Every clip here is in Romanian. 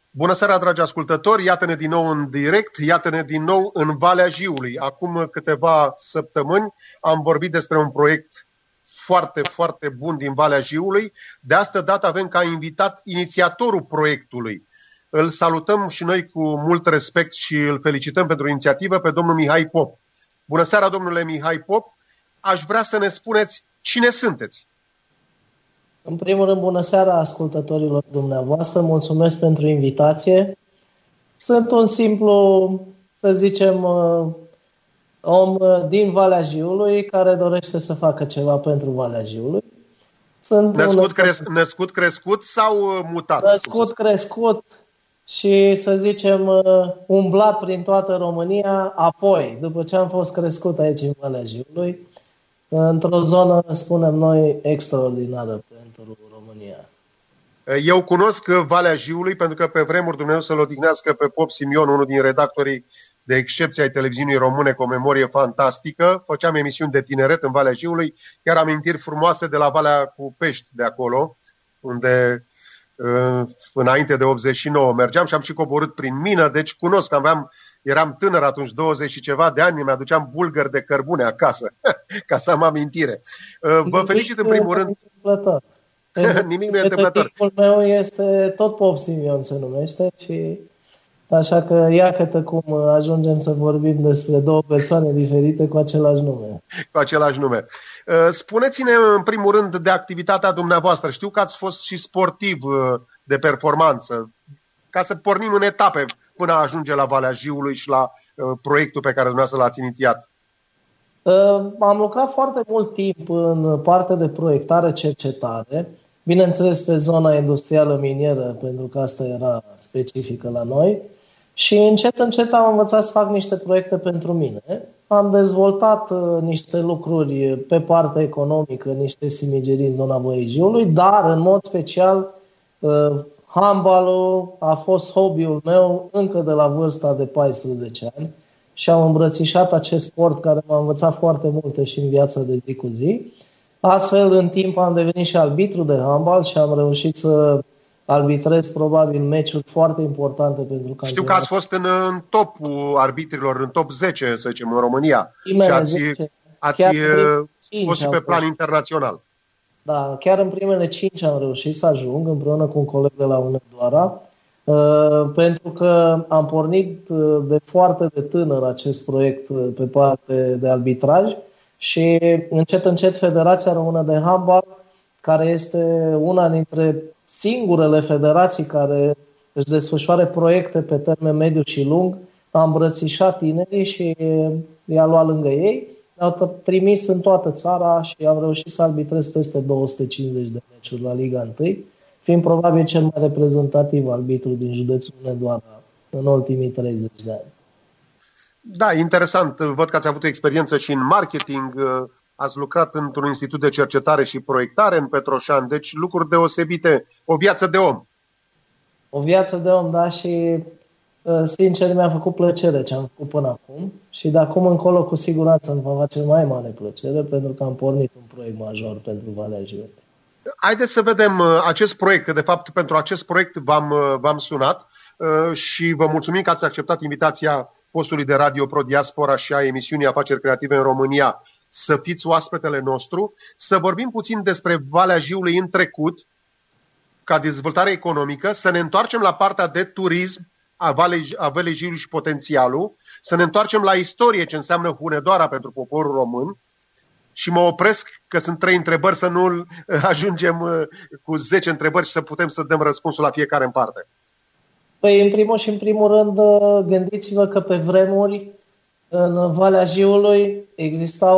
Bună seara, dragi ascultători! Iată-ne din nou în direct, iată-ne din nou în Valea Jiului. Acum câteva săptămâni am vorbit despre un proiect foarte, foarte bun din Valea Jiului. De astă dată avem ca invitat inițiatorul proiectului. Îl salutăm și noi cu mult respect și îl felicităm pentru inițiativă pe domnul Mihai Pop. Bună seara, domnule Mihai Pop! Aș vrea să ne spuneți cine sunteți. În primul rând, bună seara ascultătorilor dumneavoastră, mulțumesc pentru invitație. Sunt un simplu, să zicem, om din Valea Jiului care dorește să facă ceva pentru Valea Jiului. Născut, crescut sau mutat? Născut, crescut și, să zicem, umblat prin toată România, apoi, după ce am fost crescut aici în Valea Jiului, într-o zonă, spunem noi, extraordinară pentru România. Eu cunosc Valea Jiului pentru că pe vremuri, Dumnezeu să-l odihnească pe Pop Simion, unul din redactorii de excepție ai televiziunii române cu o memorie fantastică. Făceam emisiuni de tineret în Valea Jiului, chiar amintiri frumoase de la Valea cu Pești de acolo, unde înainte de 89 mergeam și am și coborât prin mină, deci cunosc, eram tânăr atunci, 20 și ceva de ani, mi-aduceam bulgări de cărbune acasă, ca să am amintire. Vă felicit în primul rând. Nimic nu e întâmplător. Tipul meu este tot Pop Simion se numește și așa că iată cum ajungem să vorbim despre două persoane diferite cu același nume. Cu același nume. Spuneți-ne în primul rând de activitatea dumneavoastră. Știu că ați fost și sportiv de performanță. Ca să pornim în etape până a ajunge la Valea Jiului și la proiectul pe care dumneavoastră l-ați inițiat. Am lucrat foarte mult timp în partea de proiectare, cercetare, bineînțeles pe zona industrială minieră, pentru că asta era specifică la noi, și încet am învățat să fac niște proiecte pentru mine. Am dezvoltat niște lucruri pe partea economică, niște simigerii în zona Văii Jiului, dar în mod special handbalul a fost hobby-ul meu încă de la vârsta de 14 ani și am îmbrățișat acest sport care m-a învățat foarte multe și în viața de zi cu zi. Astfel, în timp am devenit și arbitru de handbal și am reușit să arbitrez probabil meciuri foarte importante pentru campionat. Știu că ați fost în topul arbitrilor, în top 10, să zicem, în România. Și ați fost și pe plan internațional. Da, chiar în primele 5 am reușit să ajung împreună cu un coleg de la Hunedoara, pentru că am pornit de foarte de tânăr acest proiect pe parte de arbitraj și încet Federația Română de Handbal, care este una dintre singurele federații care își desfășoară proiecte pe termen mediu și lung, a îmbrățișat tinerii și i-a luat lângă ei. Au trimis în toată țara și am reușit să arbitrez peste 250 de meciuri la Liga 1, fiind probabil cel mai reprezentativ arbitru din județul Hunedoara în ultimii 30 de ani. Da, interesant. Văd că ați avut o experiență și în marketing, ați lucrat într-un institut de cercetare și proiectare în Petroșani, deci lucruri deosebite, o viață de om. O viață de om, da, și sincer mi-a făcut plăcere ce am făcut până acum și de acum încolo cu siguranță îmi va face mai mare plăcere pentru că am pornit un proiect major pentru Valea Jiului. Haideți să vedem acest proiect. De fapt, pentru acest proiect v-am sunat și vă mulțumim că ați acceptat invitația postului de Radio Pro Diaspora și a emisiunii Afaceri Creative în România să fiți oaspetele nostru, să vorbim puțin despre Valea Jiului în trecut, ca dezvoltare economică, să ne întoarcem la partea de turism a Valei Jiului și potențialul, să ne întoarcem la istorie, ce înseamnă Hunedoara pentru poporul român. Și mă opresc că sunt 3 întrebări, să nu ajungem cu 10 întrebări și să putem să dăm răspunsul la fiecare în parte. Păi, în primul rând, gândiți-vă că pe vremuri în Valea Jiului exista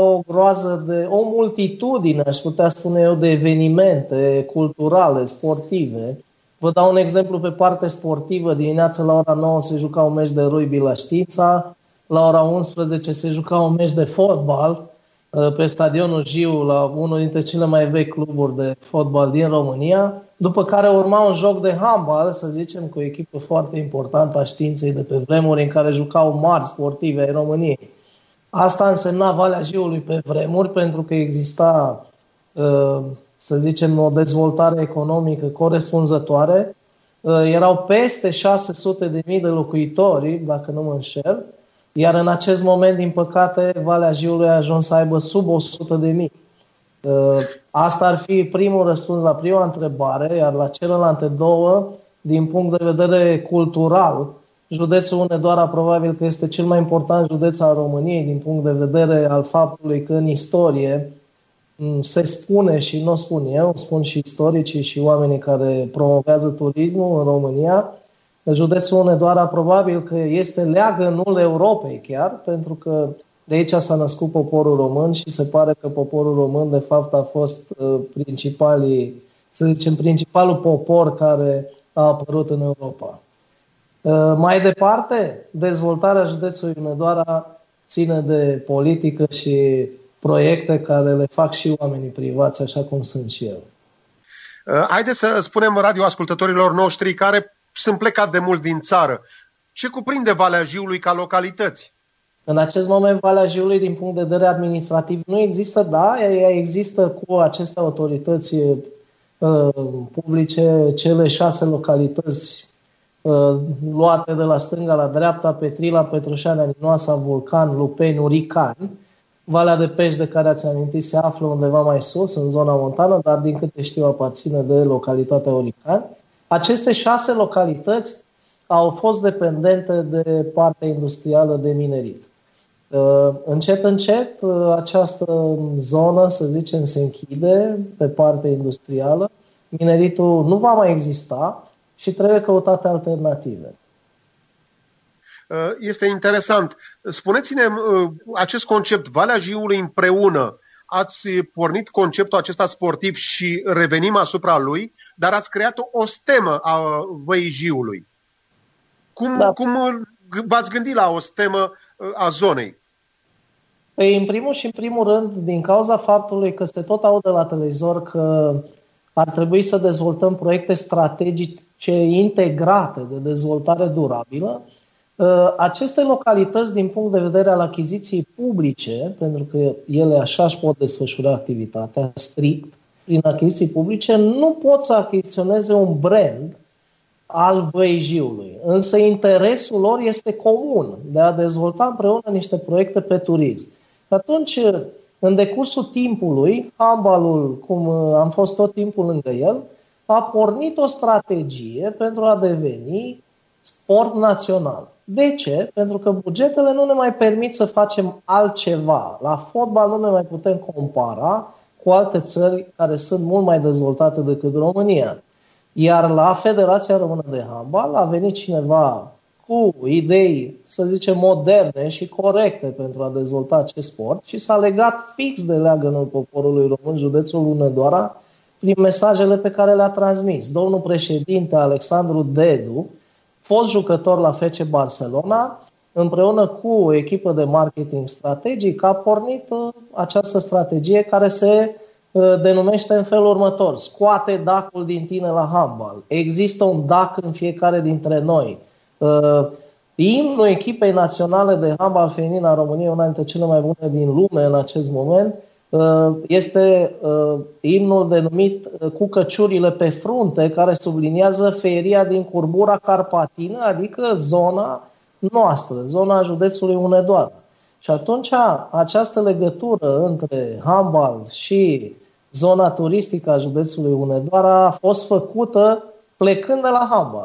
o multitudine, aș putea spune eu, de evenimente culturale, sportive. Vă dau un exemplu pe partea sportivă. Dimineața la ora 9 se juca un meci de rugby la Știința, la ora 11 se juca un meci de fotbal pe stadionul Jiu, la unul dintre cele mai vechi cluburi de fotbal din România, după care urma un joc de handbal, să zicem, cu o echipă foarte importantă a Științei de pe vremuri, în care jucau mari sportivi ai României. Asta însemna Valea Jiului pe vremuri, pentru că exista, să zicem, o dezvoltare economică corespunzătoare erau peste 600.000 de locuitori, dacă nu mă înșel, iar în acest moment, din păcate, Valea Jiului a ajuns să aibă sub 100.000. Asta ar fi primul răspuns la prima întrebare, iar la celelalte două, din punct de vedere cultural, județul Hunedoara probabil că este cel mai important județ al României din punct de vedere al faptului că în istorie se spune, și nu o spun eu, spun și istoricii și oamenii care promovează turismul în România, județul Hunedoara probabil că este leagănul Europei chiar, pentru că de aici s-a născut poporul român și se pare că poporul român de fapt a fost principalul popor care a apărut în Europa. Mai departe, dezvoltarea județului Hunedoara ține de politică și proiecte care le fac și oamenii privați, așa cum sunt și eu. Haideți să spunem radioascultătorilor noștri care sunt plecat de mult din țară. Ce cuprinde Valea Jiului ca localități? În acest moment, Valea Jiului, din punct de vedere administrativ, nu există, da, ea există cu aceste autorități publice, cele 6 localități luate de la stânga la dreapta: Petrila, Petroșani, Aninoasa, Vulcan, Lupeni, Uricani. Valea de Pești, de care ați amintit, se află undeva mai sus, în zona montană, dar din câte știu aparține de localitatea Uricani. Aceste 6 localități au fost dependente de partea industrială de minerit. Încet, încet, această zonă, să zicem, se închide pe partea industrială. Mineritul nu va mai exista și trebuie căutate alternative. Este interesant. Spuneți-ne acest concept, Valea Jiului împreună. Ați pornit conceptul acesta sportiv și revenim asupra lui, dar ați creat o stemă a Văii Jiului. Cum v-ați gândit la o stemă a zonei? Păi, în primul și în primul rând, din cauza faptului că se tot aude la televizor că ar trebui să dezvoltăm proiecte strategice integrate de dezvoltare durabilă, aceste localități, din punct de vedere al achiziției publice, pentru că ele așa își pot desfășura activitatea strict prin achiziții publice, nu pot să achiziționeze un brand al Văii Jiului. Însă interesul lor este comun, de a dezvolta împreună niște proiecte pe turism. Atunci, în decursul timpului, handbalul, cum am fost tot timpul lângă el, a pornit o strategie pentru a deveni sport național. De ce? Pentru că bugetele nu ne mai permit să facem altceva. La fotbal nu ne mai putem compara cu alte țări care sunt mult mai dezvoltate decât România. Iar la Federația Română de Handbal a venit cineva cu idei, să zicem, moderne și corecte pentru a dezvolta acest sport și s-a legat fix de leagănul poporului român, județul Hunedoara, prin mesajele pe care le-a transmis. Domnul președinte Alexandru Dedu, fost jucător la FC Barcelona, împreună cu o echipă de marketing strategic, a pornit această strategie care se denumește în felul următor: scoate dacul din tine la handbal. Există un dac în fiecare dintre noi. Imnul echipei naționale de handbal feminin a României, una dintre cele mai bune din lume în acest moment, este imnul denumit Cu căciurile pe frunte, care subliniază feria din curbura carpatină, adică zona noastră, zona județului Hunedoara. Și atunci această legătură între handbal și zona turistică a județului Hunedoara a fost făcută plecând de la handbal.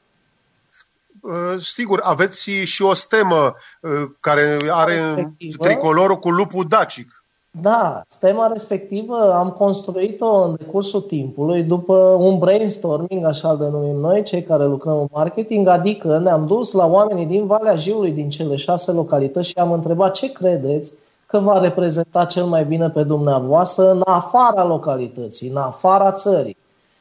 Sigur, aveți și o stemă care are tricolorul cu lupul dacic. Da, stema respectivă am construit-o în decursul timpului după un brainstorming, așa îl denumim noi, cei care lucrăm în marketing, adică ne-am dus la oamenii din Valea Jiului, din cele 6 localități și am întrebat: ce credeți că va reprezenta cel mai bine pe dumneavoastră în afara localității, în afara țării?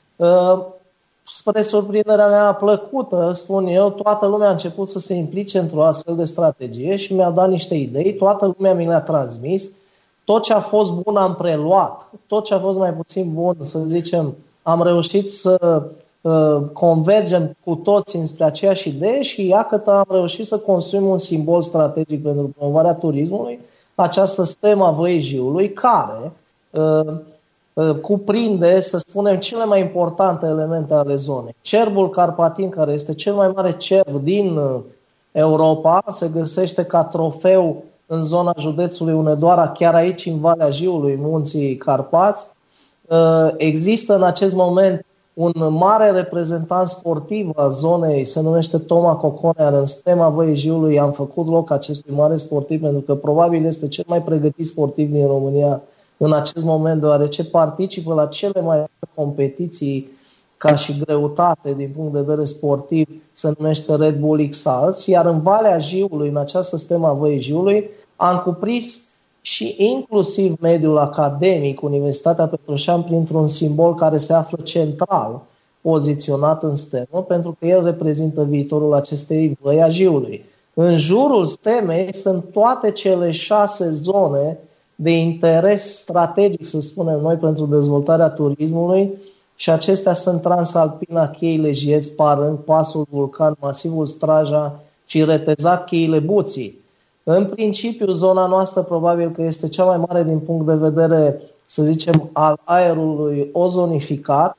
Spre surprinderea mea plăcută, spun eu, toată lumea a început să se implice într-o astfel de strategie și mi-a dat niște idei, toată lumea mi le-a transmis. Tot ce a fost bun am preluat, tot ce a fost mai puțin bun, să zicem, am reușit să convergem cu toți înspre aceeași idee și iată am reușit să construim un simbol strategic pentru promovarea turismului, această stemă a Văii Jiului, care cuprinde, să spunem, cele mai importante elemente ale zonei. Cerbul carpatin, care este cel mai mare cerb din Europa, se găsește ca trofeu în zona județului Hunedoara, chiar aici în Valea Jiului, Munții Carpați. Există în acest moment un mare reprezentant sportiv a zonei, se numește Toma Coconea, în stema Văii Jiului am făcut loc acestui mare sportiv, pentru că probabil este cel mai pregătit sportiv din România în acest moment, deoarece participă la cele mai mari competiții ca și greutate din punct de vedere sportiv, se numește Red Bull X-Alps, iar în Valea Jiului, în această stemă a Văii Jiului, am cuprins și inclusiv mediul academic, Universitatea Petroșani, printr-un simbol care se află central poziționat în stemă, pentru că el reprezintă viitorul acestei Văi a Jiului. În jurul stemei sunt toate cele 6 zone de interes strategic, să spunem noi, pentru dezvoltarea turismului, și acestea sunt Transalpina, Cheile Jieți, Parâng, Pasul Vulcan, Masivul Straja, Ciretezac, Cheile Buții. În principiu, zona noastră probabil că este cea mai mare din punct de vedere, să zicem, al aerului ozonificat.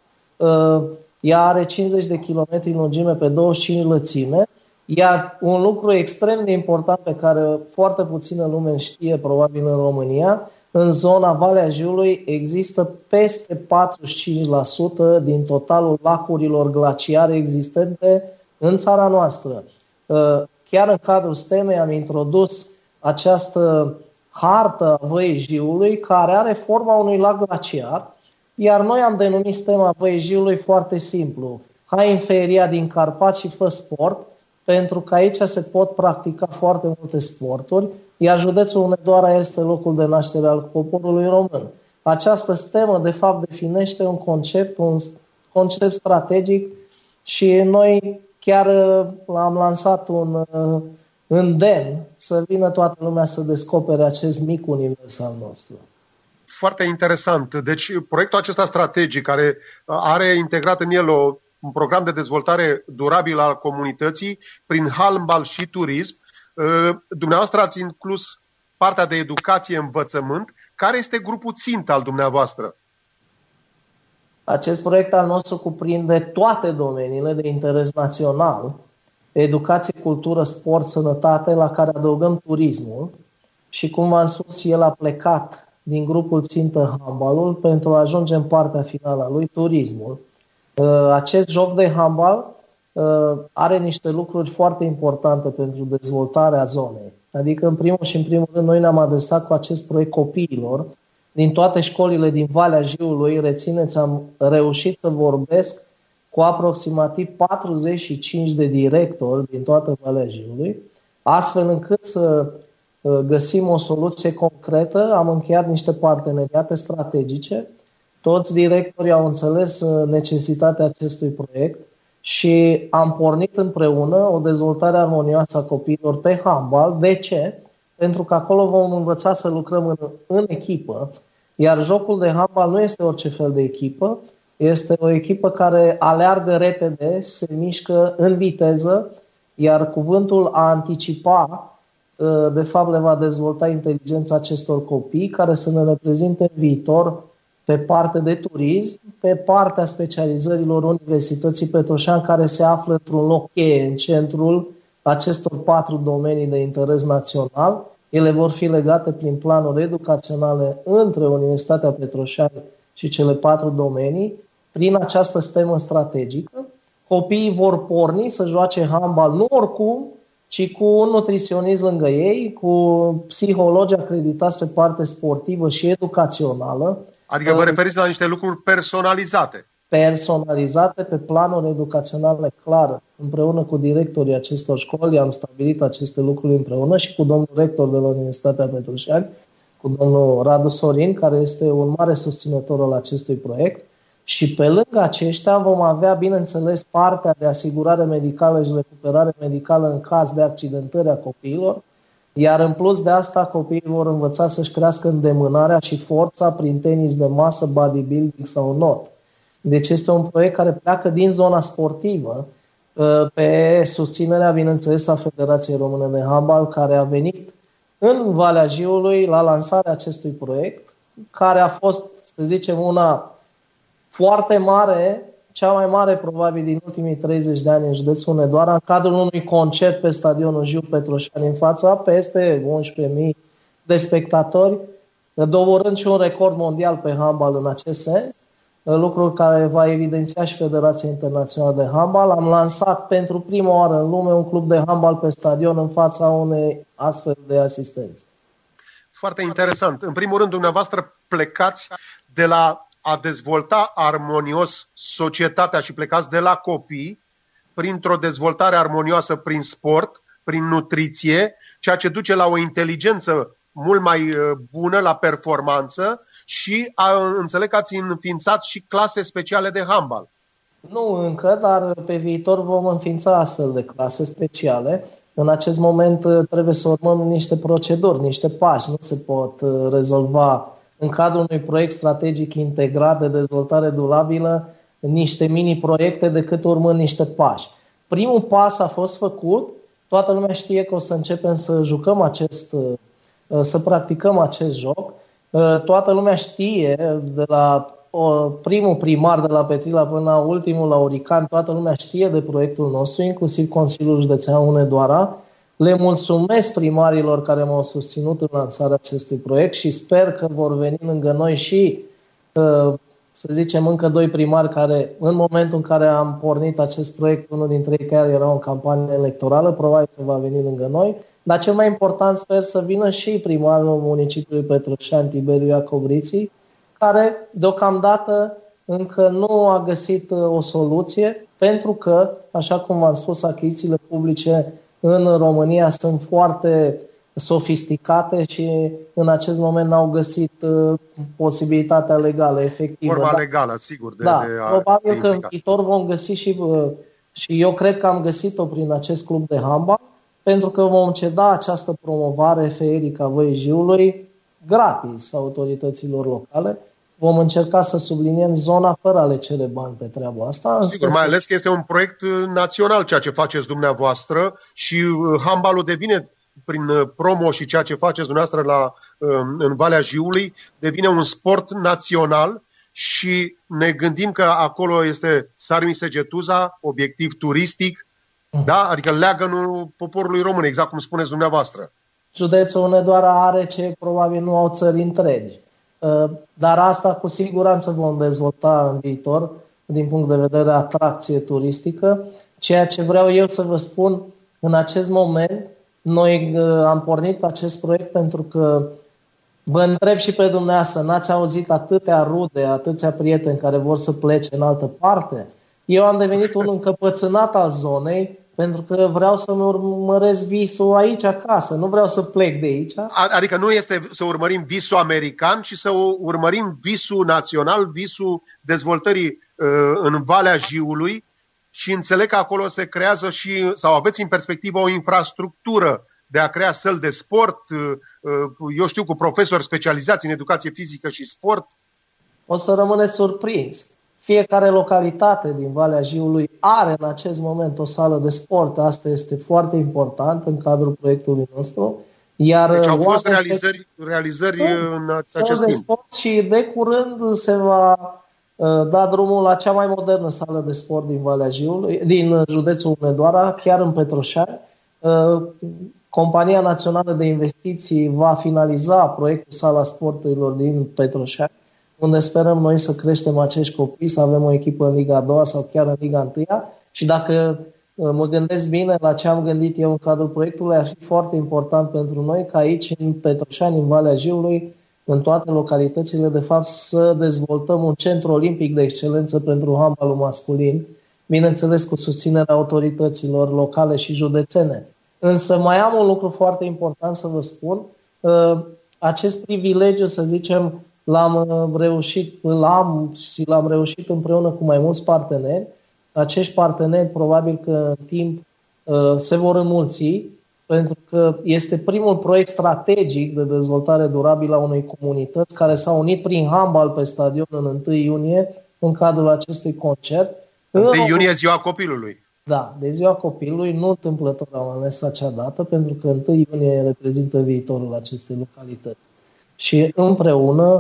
Ea are 50 de kilometri lungime pe 25 lățime, iar un lucru extrem de important pe care foarte puțină lume știe probabil în România, în zona Valea Jiului există peste 45% din totalul lacurilor glaciare existente în țara noastră. Chiar în cadrul stemei am introdus această hartă a Văii Jiului, care are forma unui lac glaciar, iar noi am denumit stema Văii Jiului foarte simplu: hai în feria din Carpați și fă sport, pentru că aici se pot practica foarte multe sporturi, iar județul Hunedoara este locul de naștere al poporului român. Această stemă, de fapt, definește un concept strategic și noi chiar am lansat un îndemn să vină toată lumea să descopere acest mic univers al nostru. Foarte interesant. Deci proiectul acesta strategic, care are integrat în el un program de dezvoltare durabilă al comunității prin handbal și turism, dumneavoastră ați inclus partea de educație, învățământ. Care este grupul țintă al dumneavoastră? Acest proiect al nostru cuprinde toate domeniile de interes național: educație, cultură, sport, sănătate, la care adăugăm turismul și, cum v-am spus, el a plecat din grupul țintă handbalul pentru a ajunge în partea finală a lui, turismul. Acest joc de handbal are niște lucruri foarte importante pentru dezvoltarea zonei. Adică, în primul rând, noi ne-am adresat cu acest proiect copiilor din toate școlile din Valea Jiului. Rețineți, am reușit să vorbesc cu aproximativ 45 de directori din toată Valea Jiului, astfel încât să găsim o soluție concretă. Am încheiat niște parteneriate strategice. Toți directorii au înțeles necesitatea acestui proiect și am pornit împreună o dezvoltare armonioasă a copiilor pe handbal. De ce? Pentru că acolo vom învăța să lucrăm în echipă, iar jocul de handbal nu este orice fel de echipă, este o echipă care aleargă repede, se mișcă în viteză, iar cuvântul a anticipa, de fapt, le va dezvolta inteligența acestor copii, care să ne reprezinte în viitor pe partea de turism, pe partea specializărilor Universității Petroșani, care se află într-un loc cheie în centrul acestor 4 domenii de interes național. Ele vor fi legate prin planuri educaționale între Universitatea Petroșani și cele 4 domenii. Prin această stemă strategică, copiii vor porni să joace handbal nu oricum, ci cu un nutriționist lângă ei, cu psihologi acreditați pe parte sportivă și educațională. Adică vă referiți la niște lucruri personalizate. Personalizate pe planuri educaționale clare. Împreună cu directorii acestor școli am stabilit aceste lucruri împreună și cu domnul rector de la Universitatea Petroșani, cu domnul Radu Sorin, care este un mare susținător al acestui proiect. Și pe lângă aceștia vom avea, bineînțeles, partea de asigurare medicală și recuperare medicală în caz de accidentări a copiilor, iar în plus de asta copiii vor învăța să-și crească îndemânarea și forța prin tenis de masă, bodybuilding sau not. Deci este un proiect care pleacă din zona sportivă pe susținerea, bineînțeles, a Federației Române de Handbal, care a venit în Valea Jiului la lansarea acestui proiect, care a fost să zicem, una foarte mare, cea mai mare probabil din ultimii 30 de ani în județul Hunedoara, în cadrul unui concert pe stadionul Jiu Petroșani, în fața peste 11.000 de spectatori, doborând și un record mondial pe handbal în acest sens, lucrul care va evidenția și Federația Internațională de Handbal. Am lansat pentru prima oară în lume un club de handbal pe stadion în fața unei astfel de asistențe. Foarte interesant. În primul rând, dumneavoastră plecați de la a dezvolta armonios societatea și plecați de la copii printr-o dezvoltare armonioasă prin sport, prin nutriție, ceea ce duce la o inteligență mult mai bună, la performanță și înțeleg că ați înființat și clase speciale de handbal. Nu încă, dar pe viitor vom înființa astfel de clase speciale. În acest moment trebuie să urmăm niște proceduri, niște pași. Nu se pot rezolva în cadrul unui proiect strategic integrat de dezvoltare durabilă niște mini-proiecte decât urmând niște pași. Primul pas a fost făcut, toată lumea știe că o să începem să jucăm să practicăm acest joc. Toată lumea știe, de la primul primar de la Petrila până la ultimul la Orican, toată lumea știe de proiectul nostru, inclusiv Consiliul Județean Hunedoara. Le mulțumesc primarilor care m-au susținut în lansarea acestui proiect și sper că vor veni lângă noi și, să zicem, încă 2 primari care, în momentul în care am pornit acest proiect, unul dintre ei care era în campanie electorală, probabil că va veni lângă noi. Dar cel mai important sper să vină și primarul municipiului Petroșani, Tiberiu Iacobriții, care deocamdată încă nu a găsit o soluție, pentru că, așa cum am spus, achizițiile publice în România sunt foarte sofisticate și în acest moment n-au găsit posibilitatea legală, efectivă. Forma legală, sigur. Probabil că în viitor vom găsi și eu cred că am găsit-o prin acest club de handbal, pentru că vom ceda această promovare feerică a Văii Jiului gratis autorităților locale. Vom încerca să subliniem zona fără a le cere bani pe treaba asta. Sigur, mai ales că este un proiect național ceea ce faceți dumneavoastră și handbalul devine, prin promo și ceea ce faceți dumneavoastră în Valea Jiului, devine un sport național și ne gândim că acolo este Sarmi Segetuza, obiectiv turistic, da? Adică leagănul poporului român, exact cum spuneți dumneavoastră. Județul Hunedoara are ce probabil nu au țări întregi. Dar asta cu siguranță vom dezvolta în viitor din punct de vedere atracție turistică. Ceea ce vreau eu să vă spun în acest moment, noi am pornit acest proiect pentru că vă întreb și pe dumneavoastră, n-ați auzit atâtea rude, atâția prieteni care vor să plece în altă parte? Eu am devenit un încăpățânat al zonei pentru că vreau să-mi urmăresc visul aici acasă, nu vreau să plec de aici. Adică nu este să urmărim visul american, ci să urmărim visul național, visul dezvoltării în Valea Jiului și înțeleg că acolo se creează sau aveți în perspectivă o infrastructură de a crea săli de sport, eu știu, cu profesori specializați în educație fizică și sport. O să rămâneți surprins. Fiecare localitate din Valea Jiului are în acest moment o sală de sport. Asta este foarte important în cadrul proiectului nostru. Iar deci au fost realizări în acest timp. Sport și de curând se va da drumul la cea mai modernă sală de sport din Valea Jiului, din județul Hunedoara, chiar în Petroșani. Compania Națională de Investiții va finaliza proiectul Sala Sporturilor din Petroșani, unde sperăm noi să creștem acești copii, să avem o echipă în Liga 2 sau chiar în Liga 1. Și dacă mă gândesc bine la ce am gândit eu în cadrul proiectului, ar fi foarte important pentru noi ca aici, în Petroșani, în Valea Jiului, în toate localitățile, de fapt, să dezvoltăm un centru olimpic de excelență pentru handbalul masculin, bineînțeles cu susținerea autorităților locale și județene. Însă mai am un lucru foarte important să vă spun. Acest privilegiu, să zicem, l-am reușit împreună cu mai mulți parteneri. Acești parteneri probabil că în timp se vor înmulți, pentru că este primul proiect strategic de dezvoltare durabilă a unei comunități care s-a unit prin handbal pe stadion în 1 iunie în cadrul acestui concert. 1 iunie, ziua copilului. Da, de ziua copilului, nu întâmplător am ales acea dată, pentru că 1 iunie reprezintă viitorul acestei localități. Și împreună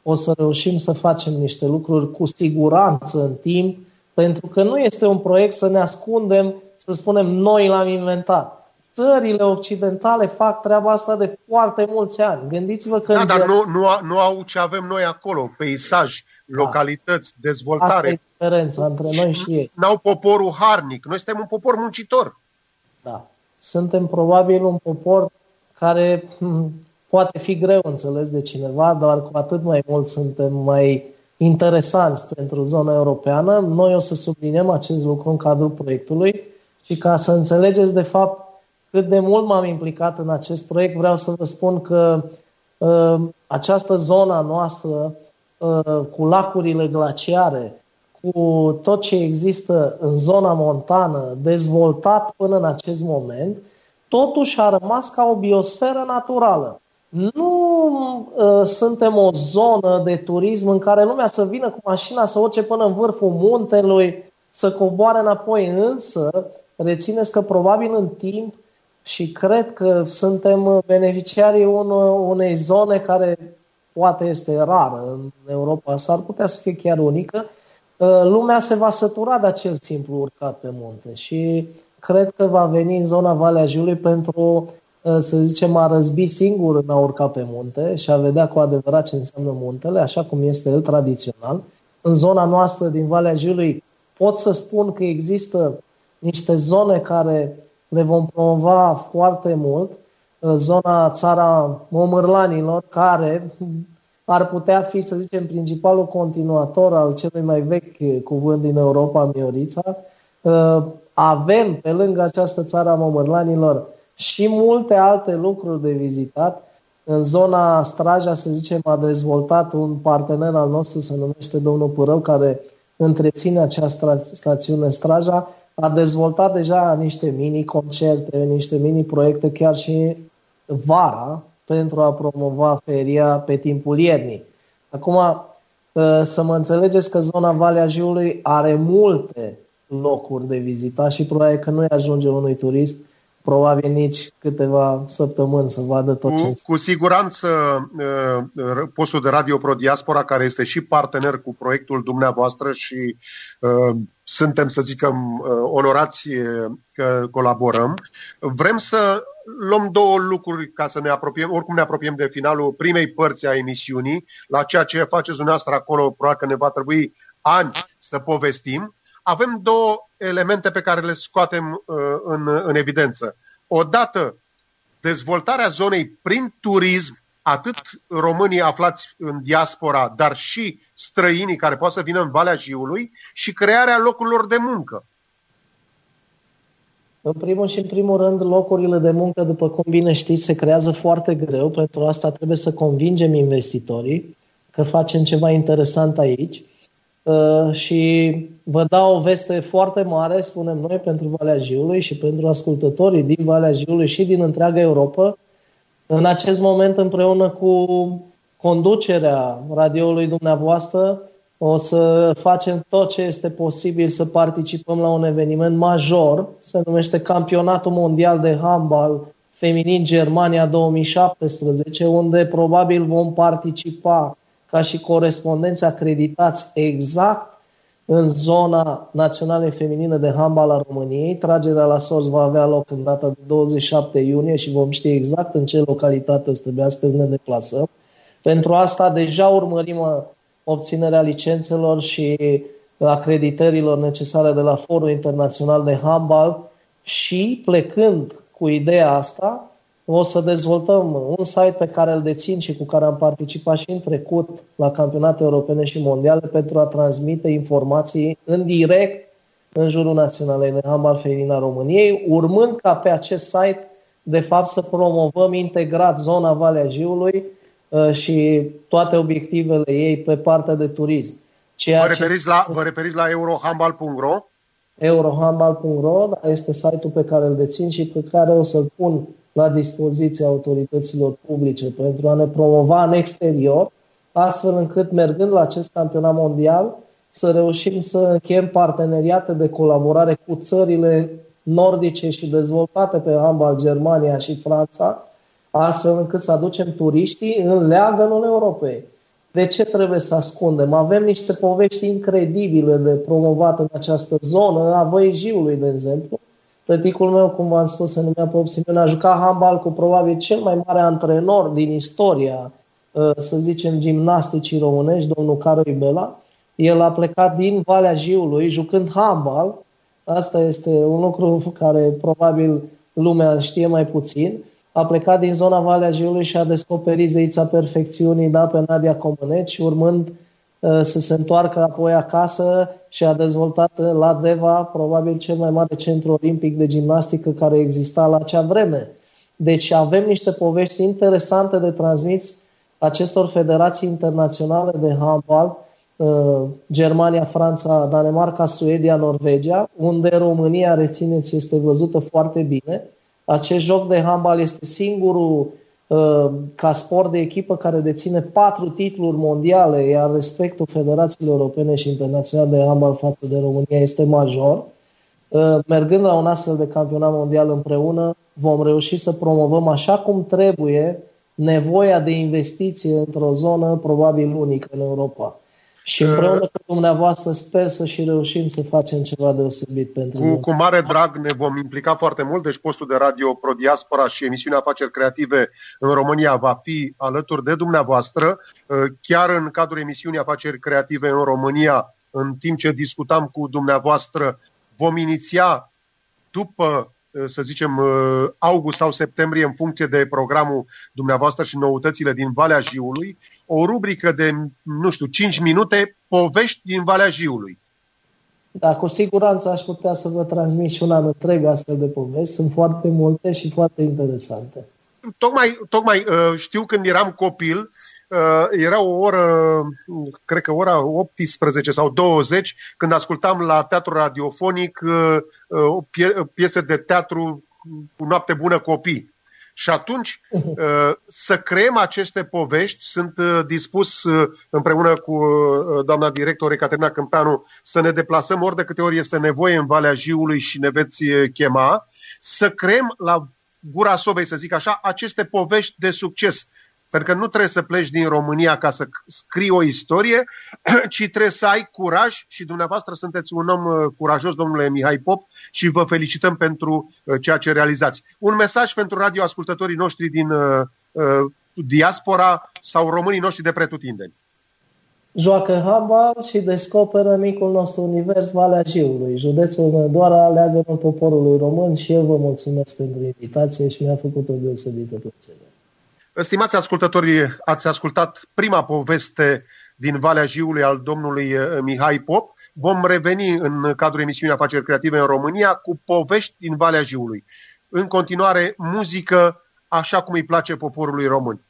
o să reușim să facem niște lucruri cu siguranță în timp, pentru că nu este un proiect să ne ascundem, să spunem noi l-am inventat. Țările occidentale fac treaba asta de foarte mulți ani. Gândiți-vă că... Da, dar nu au ce avem noi acolo, peisaj, localități, dezvoltare. Asta e diferența între noi și ei. N-au poporul harnic, noi suntem un popor muncitor. Da. Suntem probabil un popor care poate fi greu înțeles de cineva, dar cu atât mai mult suntem mai interesanți pentru zona europeană. Noi o să subliniem acest lucru în cadrul proiectului și ca să înțelegeți de fapt cât de mult m-am implicat în acest proiect, vreau să vă spun că această zona noastră cu lacurile glaciare, cu tot ce există în zona montană, dezvoltat până în acest moment, totuși a rămas ca o biosferă naturală. Nu suntem o zonă de turism în care lumea să vină cu mașina să urce până în vârful muntelui, să coboare înapoi, însă rețineți că probabil în timp, și cred că suntem beneficiarii unei zone care poate este rară în Europa, s-ar putea să fie chiar unică, lumea se va sătura de acel simplu urcat pe munte și cred că va veni în zona Valea Jiului pentru, să zicem, a răzbi singur în a urca pe munte și a vedea cu adevărat ce înseamnă muntele, așa cum este el tradițional. În zona noastră din Valea Jiului pot să spun că există niște zone care le vom promova foarte mult, zona Țara Momârlanilor, care ar putea fi, să zicem, principalul continuator al celui mai vechi cuvânt din Europa, Miorița. Avem, pe lângă această Țara Momârlanilor, și multe alte lucruri de vizitat. În zona Straja, să zicem, a dezvoltat un partener al nostru, se numește domnul Părău, care întreține această stațiune Straja. A dezvoltat deja niște mini-concerte, niște mini-proiecte chiar și vara pentru a promova feria pe timpul iernii. Acum, să mă înțelegeți că zona Valea Jiului are multe locuri de vizitat și probabil că nu-i ajunge unui turist probabil nici câteva săptămâni să vadă tot ce Cu siguranță postul de Radio Pro Diaspora, care este și partener cu proiectul dumneavoastră și suntem, să zicem, onorați că colaborăm. Vrem să luăm două lucruri ca să ne apropiem, oricum ne apropiem de finalul primei părți a emisiunii, la ceea ce faceți dumneavoastră acolo, probabil că ne va trebui ani să povestim. Avem două elemente pe care le scoatem în evidență. Odată, dezvoltarea zonei prin turism, atât românii aflați în diaspora, dar și străinii care poate să vină în Valea Jiului, și crearea locurilor de muncă. În primul și în primul rând, locurile de muncă, după cum bine știți, se creează foarte greu. Pentru asta trebuie să convingem investitorii că facem ceva interesant aici. Și vă dau o veste foarte mare, spunem noi, pentru Valea Jiului și pentru ascultătorii din Valea Jiului și din întreaga Europa. În acest moment, împreună cu conducerea radioului dumneavoastră, o să facem tot ce este posibil să participăm la un eveniment major, se numește Campionatul Mondial de Handbal Feminin Germania 2017, unde probabil vom participa ca și corespondenți acreditați exact în zona națională feminină de handbal a României. Tragerea la sorți va avea loc în data de 27 iunie și vom ști exact în ce localitate trebuie să ne deplasăm. Pentru asta deja urmărim obținerea licențelor și acreditărilor necesare de la Forul Internațional de Handbal și, plecând cu ideea asta, o să dezvoltăm un site pe care îl dețin și cu care am participat și în trecut la campionate europene și mondiale pentru a transmite informații în direct în jurul Naționalei de Handbal Feminin a României, urmând ca pe acest site, de fapt, să promovăm integrat zona Valea Jiului și toate obiectivele ei pe partea de turism. Vă referiți la eurohandbal.ro? Eurohandbal.ro este site-ul pe care îl dețin și pe care o să-l pun la dispoziția autorităților publice pentru a ne promova în exterior, astfel încât, mergând la acest campionat mondial, să reușim să încheiem parteneriate de colaborare cu țările nordice și dezvoltate pe handbal, Germania și Franța, astfel încât să aducem turiștii în leagănul Europei. De ce trebuie să ascundem? Avem niște povești incredibile de promovat în această zonă, a Văijiului, de exemplu. Tăticul meu, cum v-am spus, se numea Pop Simeon, a jucat handbal cu probabil cel mai mare antrenor din istoria, să zicem, gimnasticii românești, domnul Caroi Bela. El a plecat din Valea Jiului jucând handbal. Asta este un lucru care probabil lumea știe mai puțin. A plecat din zona Valea Jiului și a descoperit zeița perfecțiunii, pe Nadia Comăneci, urmând să se întoarcă apoi acasă și a dezvoltat la Deva probabil cel mai mare centru olimpic de gimnastică care exista la acea vreme. Deci avem niște povești interesante de transmis acestor federații internaționale de handbal, Germania, Franța, Danemarca, Suedia, Norvegia, unde România, rețineți, este văzută foarte bine. Acest joc de handbal este singurul ca sport de echipă care deține 4 titluri mondiale, iar respectul federațiilor europene și internaționale de handbal față de România este major. Mergând la un astfel de campionat mondial împreună, vom reuși să promovăm așa cum trebuie nevoia de investiție într-o zonă probabil unică în Europa. Și împreună cu dumneavoastră sper să și reușim să facem ceva deosebit pentru noi. Cu mare drag ne vom implica foarte mult, deci postul de radio Pro Diaspora și emisiunea Afaceri Creative în România va fi alături de dumneavoastră. Chiar în cadrul emisiunii Afaceri Creative în România, în timp ce discutam cu dumneavoastră, vom iniția după, să zicem, august sau septembrie, în funcție de programul dumneavoastră și noutățile din Valea Jiului, o rubrică de, 5 minute, povești din Valea Jiului. Da, cu siguranță aș putea să vă transmit și un an întreg astfel de povești. Sunt foarte multe și foarte interesante. Tocmai știu când eram copil, era o oră, cred că ora 18 sau 20, când ascultam la teatru radiofonic piese de teatru cu Noapte bună copii. Și atunci să creăm aceste povești, sunt dispus împreună cu doamna director Ecaterina Câmpeanu să ne deplasăm ori de câte ori este nevoie în Valea Jiului și ne veți chema, să creăm la gura sobei, să zic așa, aceste povești de succes. Pentru că nu trebuie să pleci din România ca să scrii o istorie, ci trebuie să ai curaj și dumneavoastră sunteți un om curajos, domnule Mihai Pop, și vă felicităm pentru ceea ce realizați. Un mesaj pentru radioascultătorii noștri din diaspora sau românii noștri de pretutindeni. Joacă handbal și descoperă micul nostru univers, Valea Jiului, județul Hunedoara, leagănul poporului român, și eu vă mulțumesc pentru invitație și mi-a făcut o deosebită plăcere. Stimați ascultători, ați ascultat prima poveste din Valea Jiului al domnului Mihai Pop. Vom reveni în cadrul emisiunii Afaceri Creative în România cu povești din Valea Jiului. În continuare, muzică așa cum îi place poporului român.